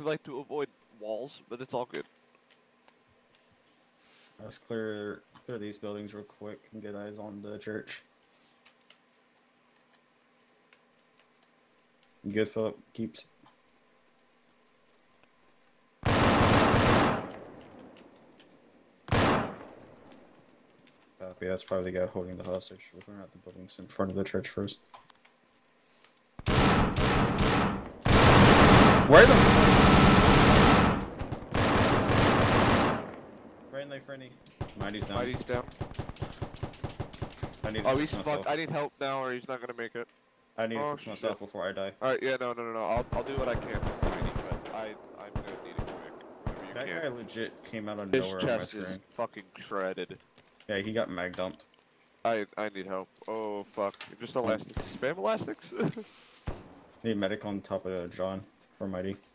usually like to avoid walls, but it's all good. Let's clear these buildings real quick and get eyes on the church. You good, Philip? Keeps. Yeah, that's probably the guy holding the hostage. We're clearing out the buildings in front of the church first. Where the? Friendly, friendly. Mighty's down. Mighty's down. I need oh, he's fucked. I need help now, or he's not gonna make it. I need to fix myself before I die. Alright, yeah, no. I'll do what I can. I'm gonna need it quick. That guy legit came out of His nowhere on my chest screen. is fucking shredded. Yeah, he got mag dumped. I need help. Oh fuck! Just elastics. Spam elastics. Need medic on top of John for Mighty.